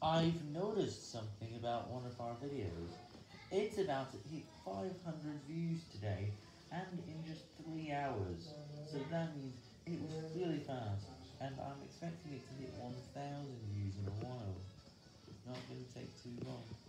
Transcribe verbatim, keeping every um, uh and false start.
I've noticed something about one of our videos. It's about to hit five hundred views today, and in just three hours. So that means it was really fast, and I'm expecting it to hit one thousand views in a while. It's not going to take too long.